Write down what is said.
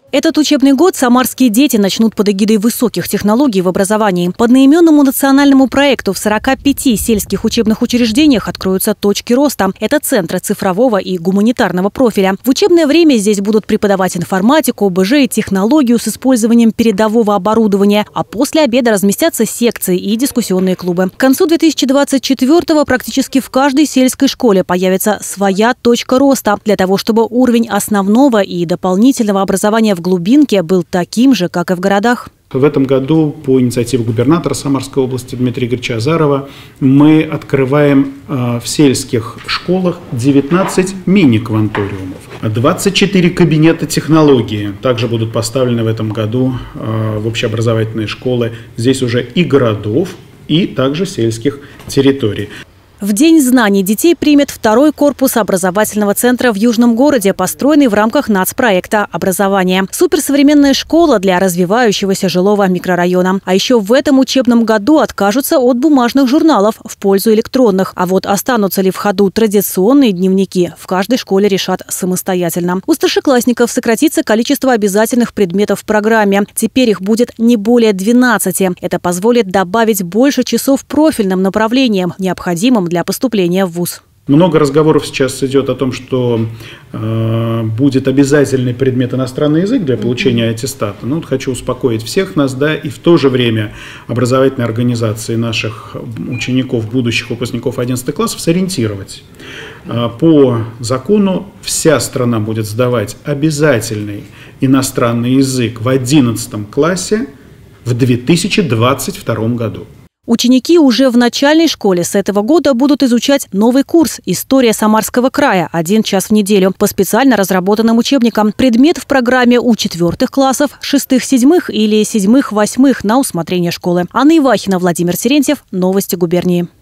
Этот учебный год самарские дети начнут под эгидой высоких технологий в образовании. По одноименному национальному проекту в 45 сельских учебных учреждениях откроются точки роста. Это центры цифрового и гуманитарного профиля. В учебное время здесь будут преподавать информатику, ОБЖ и технологию с использованием передового оборудования. А после обеда разместятся секции и дискуссионные клубы. К концу 2024-го практически в каждой сельской школе появится своя точка роста. Для того, чтобы уровень основного и дополнительного образования в глубинке был таким же, как и в городах. В этом году по инициативе губернатора Самарской области Дмитрия Игоревича Азарова мы открываем в сельских школах 19 мини-кванториумов, 24 кабинета технологии. Также будут поставлены в этом году в общеобразовательные школы здесь уже и городов, и также сельских территорий. В День знаний детей примет второй корпус образовательного центра в Южном городе, построенный в рамках нацпроекта «Образование». Суперсовременная школа для развивающегося жилого микрорайона. А еще в этом учебном году откажутся от бумажных журналов в пользу электронных. А вот останутся ли в ходу традиционные дневники, в каждой школе решат самостоятельно. У старшеклассников сократится количество обязательных предметов в программе. Теперь их будет не более 12. Это позволит добавить больше часов профильным направлениям, необходимым для поступления в вуз. Много разговоров сейчас идет о том, что будет обязательный предмет иностранный язык для получения аттестата. Ну, вот хочу успокоить всех нас, да, и в то же время образовательные организации наших учеников, будущих выпускников 11 классов сориентировать. По закону вся страна будет сдавать обязательный иностранный язык в 11 классе в 2022 году. Ученики уже в начальной школе с этого года будут изучать новый курс «История Самарского края» 1 час в неделю по специально разработанным учебникам. Предмет в программе у 4 классов, 6-7 или 7-8 на усмотрение школы. Анна Ивахина, Владимир Терентьев. Новости губернии.